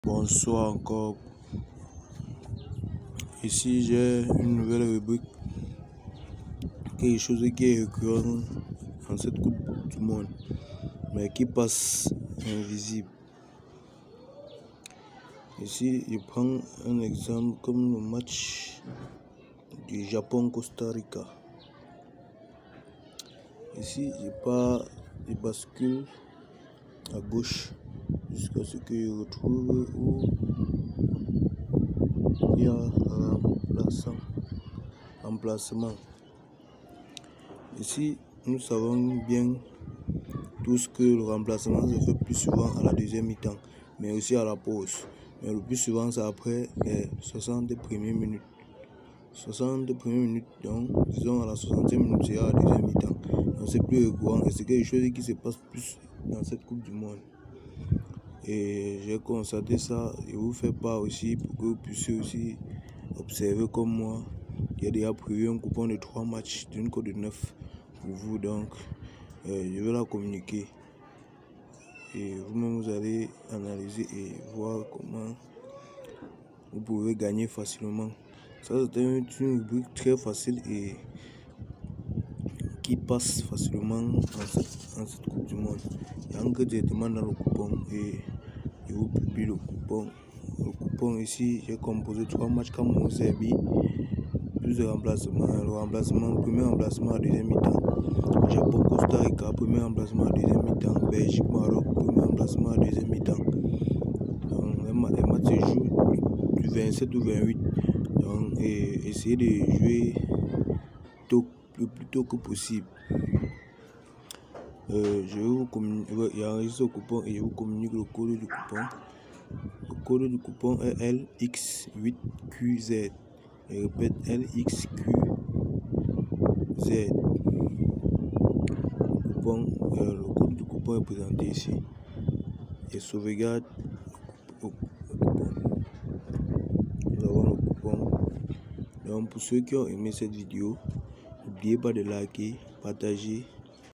Bonsoir encore. Ici j'ai une nouvelle rubrique, quelque chose qui est récurrent dans cette Coupe du Monde, mais qui passe invisible. Ici je prends un exemple comme le match du Japon-Costa Rica. Ici je bascule à gauche jusqu'à ce que je retrouve où il y a remplacement. Ici, nous savons bien tous que le remplacement se fait plus souvent à la deuxième mi-temps, mais aussi à la pause. Mais le plus souvent, c'est après les 60 premières minutes. 60 premières minutes, donc disons à la 60e minute, c'est à la deuxième mi-temps. Donc c'est plus récurrent et c'est quelque chose qui se passe plus dans cette Coupe du Monde. Et j'ai constaté ça et vous faites part aussi pour que vous puissiez aussi observer comme moi. Il y a déjà prévu un coupon de 3 matchs d'une cote de 9 pour vous, donc je vais la communiquer et vous-même vous allez analyser et voir comment vous pouvez gagner facilement. Ça c'est une rubrique très facile et qui passe facilement dans cette Coupe du Monde. Il y a que directement dans le coupon et je vous publie le coupon. Le coupon ici, j'ai composé 3 matchs Cameroun-Serbie, plus de remplacements. Le remplacement, premier remplacement à deuxième mi-temps. Japon-Costa Rica, premier remplacement à deuxième mi-temps. Belgique-Maroc, premier remplacement à deuxième mi-temps. Donc les matchs se jouent du 27 au 28. Donc essayez de jouer le plus tôt que possible. Je vais vous communiquer, il enregistre le coupon et je vous communique le code du coupon. Le code du coupon est LX8QZ. Je répète, LXQZ. Le code du coupon est présenté ici. Et sauvegarde le coupon. Nous avons le coupon. Donc pour ceux qui ont aimé cette vidéo, n'oubliez pas de liker, partager